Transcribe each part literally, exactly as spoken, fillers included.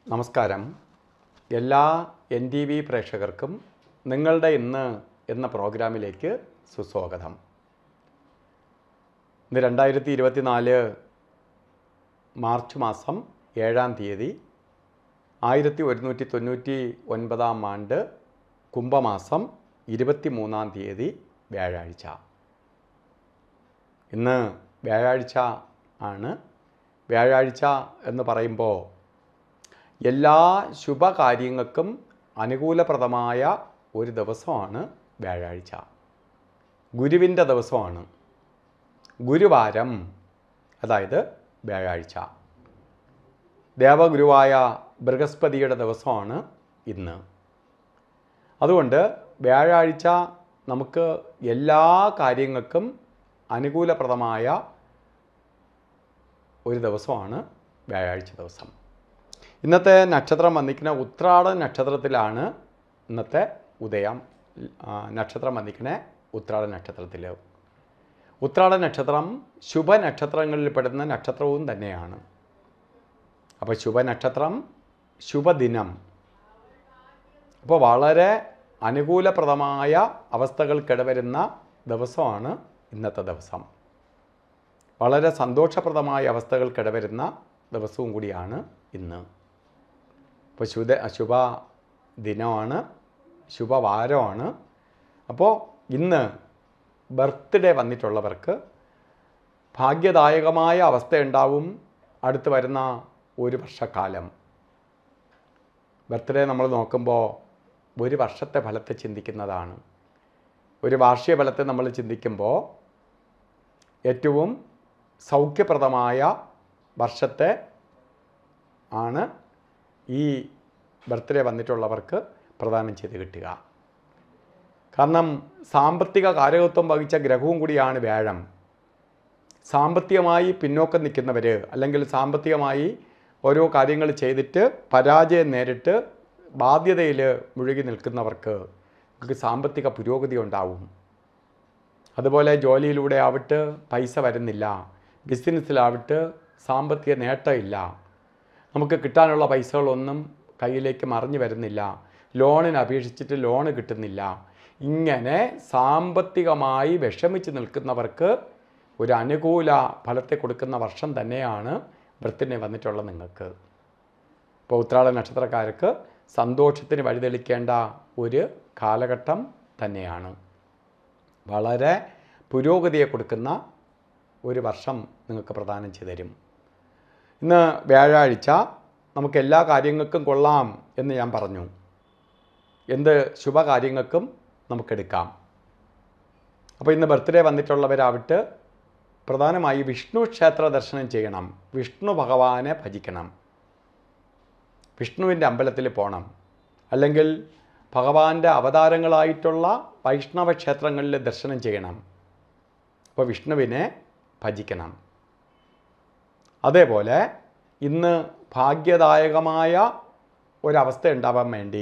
നമസ്കാരം. എല്ലാ N T V പ്രേക്ഷകർക്കും നിങ്ങളുടെ ഇന്ന് എന്ന പ്രോഗ്രാമിലേക്ക് സുസ്വാഗതം. ഇന്ന് രണ്ടായിരത്തി ഇരുപത്തി നാല് മാർച്ച് മാസം ഏഴാം തീയതി ആയിരത്തി ഒരുന്നൂറ്റി തൊണ്ണൂറ്റി ഒൻപതാം ആണ്ട് കുംഭമാസം ഇരുപത്തി മൂന്നാം തീയതി വ്യാഴാഴ്ച. ഇന്ന് വ്യാഴാഴ്ച ആണ്. വ്യാഴാഴ്ച എന്ന് പറയുമ്പോൾ എല്ലാ ശുഭകാര്യങ്ങൾക്കും അനുകൂലപ്രദമായ ഒരു ദിവസമാണ് വ്യാഴാഴ്ച. ഗുരുവിൻ്റെ ദിവസമാണ്. ഗുരുവാരം, അതായത് വ്യാഴാഴ്ച. ദേവഗുരുവായ ബൃഹസ്പതിയുടെ ദിവസമാണ് ഇന്ന്. അതുകൊണ്ട് വ്യാഴാഴ്ച നമുക്ക് എല്ലാ കാര്യങ്ങൾക്കും അനുകൂലപ്രദമായ ഒരു ദിവസമാണ് വ്യാഴാഴ്ച ദിവസം. ഇന്നത്തെ നക്ഷത്രം വന്നിക്കുന്ന ഉത്രാട നക്ഷത്രത്തിലാണ്. ഇന്നത്തെ ഉദയം നക്ഷത്രം വന്നിക്കണേ ഉത്രാട നക്ഷത്രത്തിൽ. ഉത്രാട നക്ഷത്രം ശുഭനക്ഷത്രങ്ങളിൽ പെടുന്ന നക്ഷത്രവും തന്നെയാണ്. അപ്പോൾ ശുഭനക്ഷത്രം, ശുഭദിനം. അപ്പോൾ വളരെ അനുകൂലപ്രദമായ അവസ്ഥകൾക്കിടവരുന്ന ദിവസമാണ് ഇന്നത്തെ ദിവസം. വളരെ സന്തോഷപ്രദമായ അവസ്ഥകൾക്കിടവരുന്ന ദിവസവും കൂടിയാണ് ഇന്ന്. ഇപ്പോൾ ശുഭ ശുഭ ദിനമാണ്, ശുഭവാരമാണ്. അപ്പോൾ ഇന്ന് ബർത്ത്ഡേ വന്നിട്ടുള്ളവർക്ക് ഭാഗ്യദായകമായ അവസ്ഥയുണ്ടാവും അടുത്ത് വരുന്ന ഒരു വർഷക്കാലം. ബർത്ത്ഡേ നമ്മൾ നോക്കുമ്പോൾ ഒരു വർഷത്തെ ഫലത്തെ ചിന്തിക്കുന്നതാണ്. ഒരു വാർഷിക ഫലത്തെ നമ്മൾ ചിന്തിക്കുമ്പോൾ ഏറ്റവും സൗഖ്യപ്രദമായ വർഷത്തെ ആണ് ഈ ബർത്ത്ഡേ വന്നിട്ടുള്ളവർക്ക് പ്രദാനം ചെയ്ത് കിട്ടുക. കാരണം സാമ്പത്തിക കാരകത്വം വഹിച്ച ഗ്രഹവും കൂടിയാണ് വ്യാഴം. സാമ്പത്തികമായി പിന്നോക്കം നിൽക്കുന്നവർ, അല്ലെങ്കിൽ സാമ്പത്തികമായി ഓരോ കാര്യങ്ങൾ ചെയ്തിട്ട് പരാജയം നേരിട്ട് ബാധ്യതയിൽ മുഴുകി നിൽക്കുന്നവർക്ക് സാമ്പത്തിക പുരോഗതി ഉണ്ടാവും. അതുപോലെ ജോലിയിലൂടെ ആവട്ടെ പൈസ വരുന്നില്ല, ബിസിനസ്സിലാവട്ടെ സാമ്പത്തിക നേട്ടമില്ല, നമുക്ക് കിട്ടാനുള്ള പൈസകളൊന്നും കയ്യിലേക്ക് മറിഞ്ഞു വരുന്നില്ല, ലോണിന് അപേക്ഷിച്ചിട്ട് ലോണ് കിട്ടുന്നില്ല. ഇങ്ങനെ സാമ്പത്തികമായി വിഷമിച്ച് നിൽക്കുന്നവർക്ക് ഒരു അനുകൂല ഫലത്തെ കൊടുക്കുന്ന വർഷം തന്നെയാണ് ബർത്ത്ഡേ വന്നിട്ടുള്ള നിങ്ങൾക്ക്. ഇപ്പോൾ ഉത്രാട നക്ഷത്രക്കാർക്ക് സന്തോഷത്തിന് വഴിതെളിക്കേണ്ട ഒരു കാലഘട്ടം തന്നെയാണ്. വളരെ പുരോഗതിയെ കൊടുക്കുന്ന ഒരു വർഷം നിങ്ങൾക്ക് പ്രദാനം ചെയ്തു തരും. ഇന്ന് വ്യാഴാഴ്ച നമുക്ക് എല്ലാ കാര്യങ്ങൾക്കും കൊള്ളാം എന്ന് ഞാൻ പറഞ്ഞു. എന്ത് ശുഭകാര്യങ്ങൾക്കും നമുക്കെടുക്കാം. അപ്പോൾ ഇന്ന് ബർത്ത്ഡേ വന്നിട്ടുള്ളവരാവട്ടെ പ്രധാനമായി വിഷ്ണു ക്ഷേത്ര ദർശനം ചെയ്യണം, വിഷ്ണു ഭഗവാനെ ഭജിക്കണം, വിഷ്ണുവിൻ്റെ അമ്പലത്തിൽ പോകണം, അല്ലെങ്കിൽ ഭഗവാന്റെ അവതാരങ്ങളായിട്ടുള്ള വൈഷ്ണവ ക്ഷേത്രങ്ങളിൽ ദർശനം ചെയ്യണം. അപ്പോൾ വിഷ്ണുവിനെ ഭജിക്കണം. അതേപോലെ ഇന്ന് ഭാഗ്യദായകമായ ഒരവസ്ഥ ഉണ്ടാവാൻ വേണ്ടി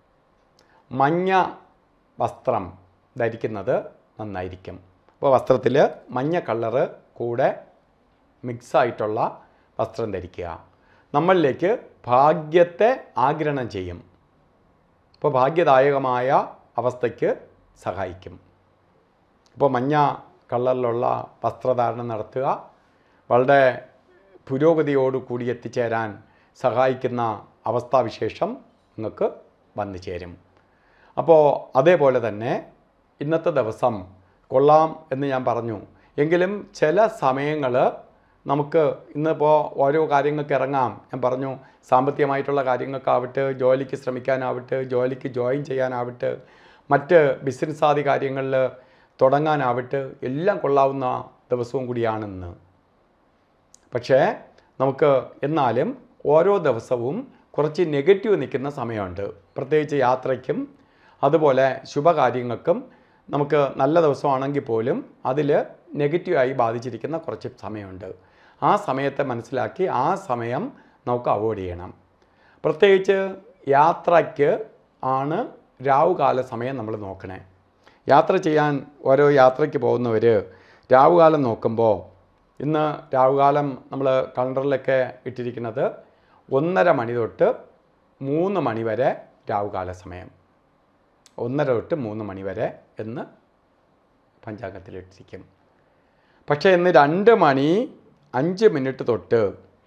മഞ്ഞ വസ്ത്രം ധരിക്കുന്നത് നന്നായിരിക്കും. അപ്പോൾ വസ്ത്രത്തിൽ മഞ്ഞ കളറ് കൂടെ മിക്സായിട്ടുള്ള വസ്ത്രം ധരിക്കുക നമ്മളിലേക്ക് ഭാഗ്യത്തെ ആഗിരണം ചെയ്യും. അപ്പോൾ ഭാഗ്യദായകമായ അവസ്ഥയ്ക്ക് സഹായിക്കും. അപ്പോൾ മഞ്ഞ കളറിലുള്ള വസ്ത്രധാരണം നടത്തുക വളരെ പുരോഗതിയോടു കൂടി എത്തിച്ചേരാൻ സഹായിക്കുന്ന അവസ്ഥാവിശേഷം നിങ്ങൾക്ക് വന്നു ചേരും. അപ്പോൾ അതേപോലെ തന്നെ ഇന്നത്തെ ദിവസം കൊള്ളാം എന്ന് ഞാൻ പറഞ്ഞു. എങ്കിലും ചില സമയങ്ങൾ നമുക്ക് ഇന്നിപ്പോൾ ഓരോ കാര്യങ്ങൾക്ക് ഇറങ്ങാം. ഞാൻ പറഞ്ഞു സാമ്പത്തികമായിട്ടുള്ള കാര്യങ്ങൾക്കാവട്ടെ, ജോലിക്ക് ശ്രമിക്കാനാവട്ടെ, ജോലിക്ക് ജോയിൻ ചെയ്യാനാവട്ടെ, മറ്റ് ബിസിനസ് ആദി കാര്യങ്ങളിൽ തുടങ്ങാനാവട്ടെ, എല്ലാം കൊള്ളാവുന്ന ദിവസവും കൂടിയാണിന്ന്. പക്ഷേ നമുക്ക് എന്നാലും ഓരോ ദിവസവും കുറച്ച് നെഗറ്റീവ് നിൽക്കുന്ന സമയമുണ്ട്. പ്രത്യേകിച്ച് യാത്രയ്ക്കും അതുപോലെ ശുഭകാര്യങ്ങൾക്കും നമുക്ക് നല്ല ദിവസമാണെങ്കിൽ പോലും അതിൽ നെഗറ്റീവായി ബാധിച്ചിരിക്കുന്ന കുറച്ച് സമയമുണ്ട്. ആ സമയത്തെ മനസ്സിലാക്കി ആ സമയം നമുക്ക് അവോയ്ഡ് ചെയ്യണം. പ്രത്യേകിച്ച് യാത്രയ്ക്ക് ആണ് രാവുകാല സമയം നമ്മൾ നോക്കണേ. യാത്ര ചെയ്യാൻ ഓരോ യാത്രയ്ക്ക് പോകുന്നവർ രാവുകാലം നോക്കുമ്പോൾ ഇന്ന് രാവുകാലം നമ്മൾ കലണ്ടറിലൊക്കെ ഇട്ടിരിക്കുന്നത് ഒന്നര മണി തൊട്ട് മൂന്ന് മണി വരെ രാവുകാല സമയം, ഒന്നര തൊട്ട് മൂന്ന് മണി വരെ എന്ന് പഞ്ചാംഗത്തിലിട്ടിരിക്കും. പക്ഷേ ഇന്ന് രണ്ട് മണി അഞ്ച് മിനിറ്റ് തൊട്ട്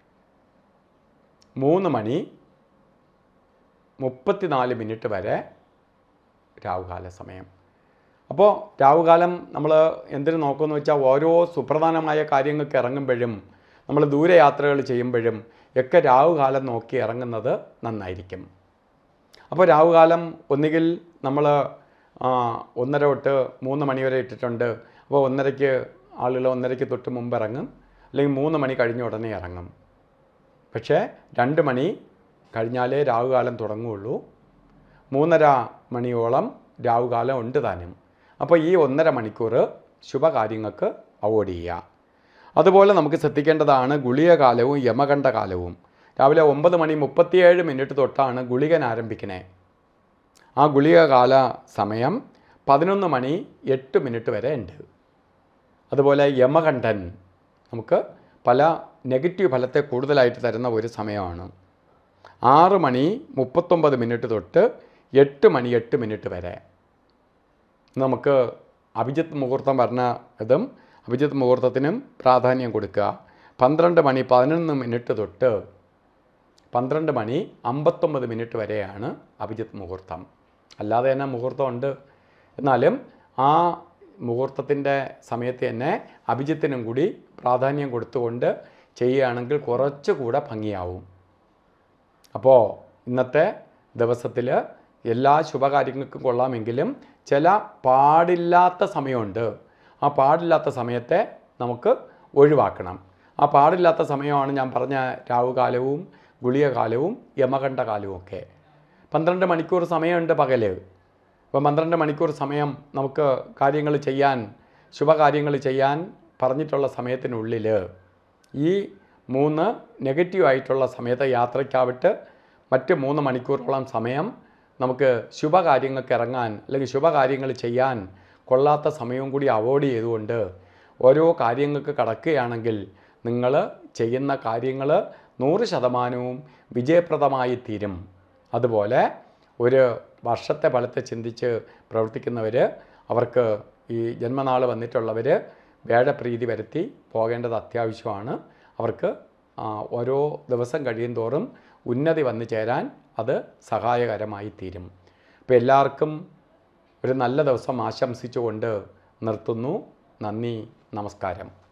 മൂന്ന് മണി മുപ്പത്തിനാല് മിനിറ്റ് വരെ രാവുകാല സമയം. അപ്പോൾ രാവുകാലം നമ്മൾ എന്തിനു നോക്കുമെന്ന് വെച്ചാൽ ഓരോ സുപ്രധാനമായ കാര്യങ്ങൾക്ക് ഇറങ്ങുമ്പോഴും നമ്മൾ ദൂരയാത്രകൾ ചെയ്യുമ്പോഴും ഒക്കെ രാവുകാലം നോക്കി ഇറങ്ങുന്നത് നന്നായിരിക്കും. അപ്പോൾ രാവുകാലം ഒന്നുകിൽ നമ്മൾ ഒന്നര തൊട്ട് മൂന്ന് മണി വരെ ഇട്ടിട്ടുണ്ട്. അപ്പോൾ ഒന്നരയ്ക്ക് ആളുകൾ ഒന്നരയ്ക്ക് തൊട്ട് മുമ്പ് ഇറങ്ങും, അല്ലെങ്കിൽ മൂന്ന് മണി കഴിഞ്ഞ ഉടനെ ഇറങ്ങും. പക്ഷേ രണ്ട് മണി കഴിഞ്ഞാലേ രാവുകാലം തുടങ്ങുകയുള്ളൂ. മൂന്നര മണിയോളം രാവുകാലം ഉണ്ട് താനും. അപ്പോൾ ഈ ഒന്നര മണിക്കൂർ ശുഭകാര്യങ്ങൾക്ക് അവോയ്ഡ് ചെയ്യുക. അതുപോലെ നമുക്ക് ശ്രദ്ധിക്കേണ്ടതാണ് ഗുളികകാലവും യമകണ്ഠകാലവും. രാവിലെ ഒമ്പത് മണി മുപ്പത്തിയേഴ് മിനിറ്റ് തൊട്ടാണ് ഗുളികൻ ആരംഭിക്കണേ. ആ ഗുളികകാല സമയം പതിനൊന്ന് മണി എട്ട് മിനിറ്റ് വരെ ഉണ്ട്. അതുപോലെ യമകണ്ഠൻ നമുക്ക് പല നെഗറ്റീവ് ഫലത്തെ കൂടുതലായിട്ട് തരുന്ന ഒരു സമയമാണ്. ആറ് മണി മുപ്പത്തൊമ്പത് മിനിറ്റ് തൊട്ട് എട്ട് മണി എട്ട് മിനിറ്റ് വരെ നമുക്ക് അഭിജിത്ത് മുഹൂർത്തം പറഞ്ഞ ഇതും അഭിജിത്ത് മുഹൂർത്തത്തിനും പ്രാധാന്യം കൊടുക്കുക. പന്ത്രണ്ട് മണി പതിനൊന്ന് മിനിറ്റ് തൊട്ട് പന്ത്രണ്ട് മണി അമ്പത്തൊമ്പത് മിനിറ്റ് വരെയാണ് അഭിജിത്ത് മുഹൂർത്തം. അല്ലാതെ തന്നെ മുഹൂർത്തമുണ്ട്, എന്നാലും ആ മുഹൂർത്തത്തിൻ്റെ സമയത്ത് തന്നെ അഭിജിത്തിനും കൂടി പ്രാധാന്യം കൊടുത്തുകൊണ്ട് ചെയ്യുകയാണെങ്കിൽ കുറച്ചുകൂടെ ഭംഗിയാവും. അപ്പോൾ ഇന്നത്തെ ദിവസത്തിൽ എല്ലാ ശുഭകാര്യങ്ങൾക്കും കൊള്ളാമെങ്കിലും ചില പാടില്ലാത്ത സമയമുണ്ട്. ആ പാടില്ലാത്ത സമയത്തെ നമുക്ക് ഒഴിവാക്കണം. ആ പാടില്ലാത്ത സമയമാണ് ഞാൻ പറഞ്ഞ രാവുകാലവും ഗുളികകാലവും യമകണ്ഠകാലവും ഒക്കെ. പന്ത്രണ്ട് മണിക്കൂർ സമയമുണ്ട് പകൽ. അപ്പോൾ പന്ത്രണ്ട് മണിക്കൂർ സമയം നമുക്ക് കാര്യങ്ങൾ ചെയ്യാൻ, ശുഭകാര്യങ്ങൾ ചെയ്യാൻ പറഞ്ഞിട്ടുള്ള സമയത്തിനുള്ളിൽ ഈ മൂന്ന് നെഗറ്റീവായിട്ടുള്ള സമയത്ത് യാത്രയ്ക്കാവിട്ട് മറ്റ് മൂന്ന് മണിക്കൂറോളം സമയം നമുക്ക് ശുഭകാര്യങ്ങൾക്ക് ഇറങ്ങാൻ അല്ലെങ്കിൽ ശുഭകാര്യങ്ങൾ ചെയ്യാൻ കൊള്ളാത്ത സമയവും കൂടി അവോയ്ഡ് ചെയ്തുകൊണ്ട് ഓരോ കാര്യങ്ങൾക്ക് കടക്കുകയാണെങ്കിൽ നിങ്ങൾ ചെയ്യുന്ന കാര്യങ്ങൾ നൂറ് ശതമാനവും വിജയപ്രദമായി തീരും. അതുപോലെ ഒരു വർഷത്തെ ഫലത്തെ ചിന്തിച്ച് പ്രവർത്തിക്കുന്നവർ, അവർക്ക് ഈ ജന്മനാൾ വന്നിട്ടുള്ളവർ വേഴപ്രീതി വരുത്തി പോകേണ്ടത് അത്യാവശ്യമാണ്. അവർക്ക് ഓരോ ദിവസം കഴിയും തോറും ഉന്നതി വന്നു ചേരാൻ അത് സഹായകരമായി തീരും. അപ്പോൾ എല്ലാവർക്കും ഒരു നല്ല ദിവസം ആശംസിച്ചുകൊണ്ട് നിർത്തുന്നു. നന്ദി, നമസ്കാരം.